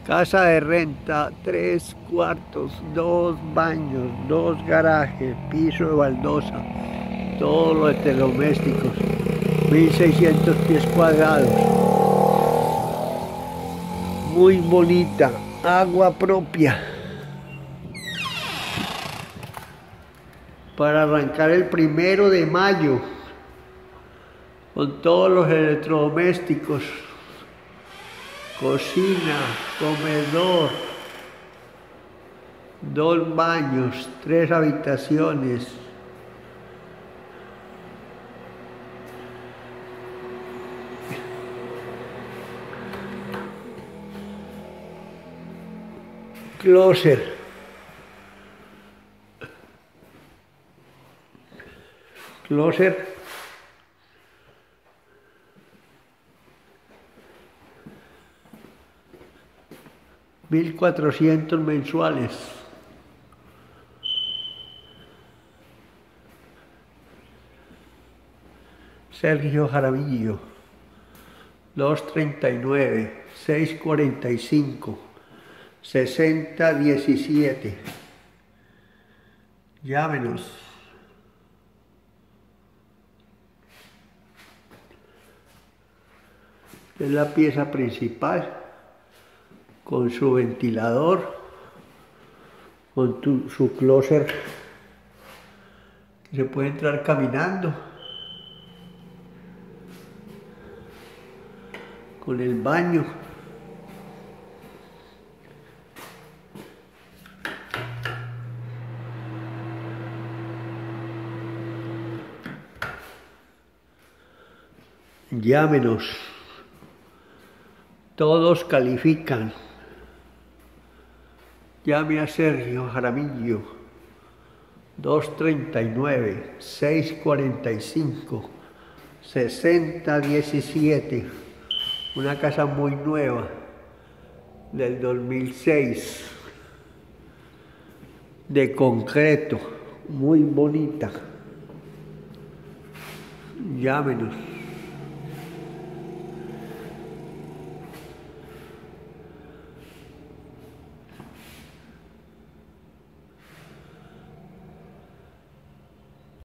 Casa de renta, 3 cuartos, 2 baños, 2 garajes, piso de baldosa, todo lo de electrodomésticos, 1600 pies cuadrados. Muy bonita, agua propia. Para arrancar el 1 de mayo, con todos los electrodomésticos. Cocina, comedor, 2 baños, 3 habitaciones. Closet. Closet. $1,400 mensuales. Sergio Jaramillo, 239-645-6017. Llámenos. Es la pieza principal, con su ventilador, con su closet, que se puede entrar caminando, con el baño. Llámenos. Todos califican. Llame a Sergio Jaramillo, 239-645-6017. Una casa muy nueva, del 2006, de concreto, muy bonita. Llámenos.